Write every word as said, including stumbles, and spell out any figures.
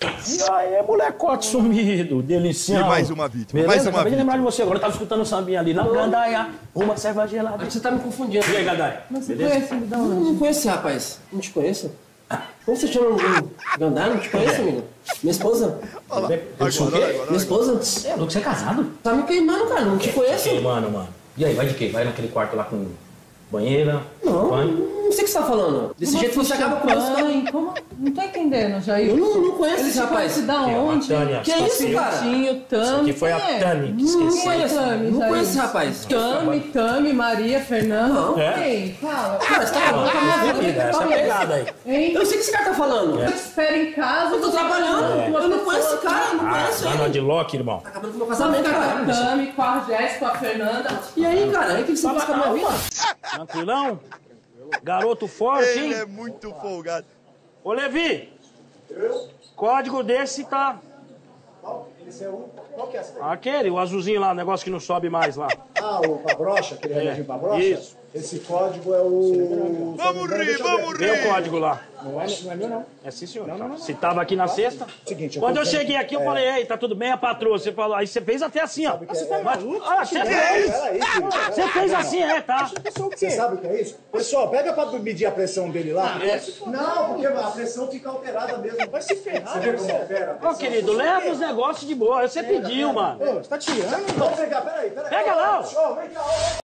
E aí, molecote sumido, delicião. E mais uma vítima, Beleza? mais uma Acabei de vítima. lembrar de você agora, eu tava escutando o sambinha ali na gandaia, uma serva gelada. Você tá me confundindo. E aí, gandaia? Mas você Beleza? conhece ele da Não, onde? não conheço esse rapaz. Não te conheço. Como você chama o Gandaia? Não te conheço, amigo. Minha esposa. Olha lá. Eu sou o Agora, quê? agora, Minha agora. esposa. É, louco, você é casado? Tá me queimando, cara. Não te conheço. Ei, mano, mano. E aí, vai de quê? Vai naquele quarto lá com banheira? Não, banho? não sei o que você tá falando. Desse Como jeito assim, você acaba com isso. champanhe? Como? Não tô entendendo, Jair. Eu não, não conheço Ele esse te rapaz. conhece da Quem é? onde? A Tânia. Que é isso, cara? Tinho, Tami. Isso aqui foi a quem é? Tami que Não esqueceu. conheço Tami, Não Jair. conheço esse rapaz. Tami, Tami, Maria, Fernanda. Não. É? Quem? Fala. Cara, você tá acabando com a minha vida. Vida, essa pegada aí. Hein? Eu sei o que esse cara tá falando. Eu te espero em casa. Eu tô você trabalhando. tá com uma Eu não conheço pessoa esse cara, eu não Ah, conheço lá no ele. Adlock, irmão. Tá acabando com o meu Só casamento, ficar com a cara. Tami, com a Jéssica, com a Fernanda. E aí, cara? Aí o que você faz com a minha vida? Tranquilão? Garoto forte, Ele hein? é muito folgado. Ô, Levi. Código desse tá... Esse é o... Qual que é essa daí? Aquele, o azulzinho lá, o negócio que não sobe mais lá. Ah, o pra brocha, aquele remedinho pra brocha? isso. Esse código é o... Vamos rir, vamos Vê o rir. código lá. Não é, não é meu, não. É sim, senhor. Se tava aqui na sexta. Seguinte, eu Quando tô eu vendo- cheguei aqui, eu é. falei, ei, tá tudo bem, a patroa? Você falou, aí você fez até assim, ó. Você tá Mas- maluco? Ah, você Peraí, fez! peraí, filho. Você fez assim, é, tá? Você sabe o que é isso? Pessoal, pega pra medir a pressão dele lá. É. Não, porque a pressão fica alterada mesmo. Vai se ferrar. Você vê como altera a Ô, pressão? querido, leva os negócios de boa. Você pediu, mano. Ô, você tá tirando? Vamos pegar, peraí, peraí. Pega lá, ó. Ô, vem cá, ó.